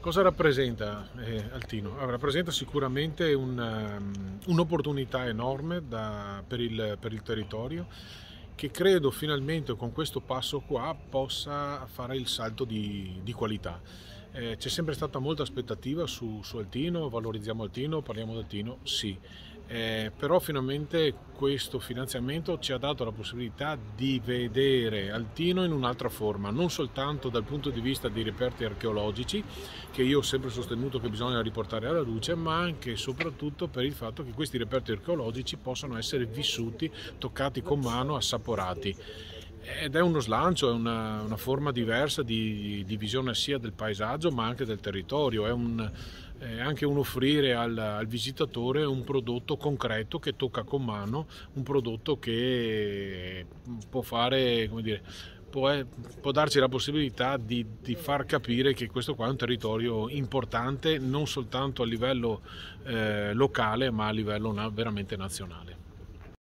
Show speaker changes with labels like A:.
A: Cosa rappresenta Altino? Rappresenta sicuramente un'opportunità enorme per il territorio, che credo finalmente con questo passo qua possa fare il salto di qualità. C'è sempre stata molta aspettativa su Altino, valorizziamo Altino, parliamo di Altino, sì. Però finalmente questo finanziamento ci ha dato la possibilità di vedere Altino in un'altra forma, non soltanto dal punto di vista dei reperti archeologici, che io ho sempre sostenuto che bisogna riportare alla luce, ma anche e soprattutto per il fatto che questi reperti archeologici possano essere vissuti, toccati con mano, assaporati. Ed è uno slancio, è una forma diversa di visione sia del paesaggio ma anche del territorio, è anche un offrire al visitatore un prodotto concreto che tocca con mano, un prodotto che può fare, come dire, può darci la possibilità di far capire che questo qua è un territorio importante non soltanto a livello locale ma a livello veramente nazionale.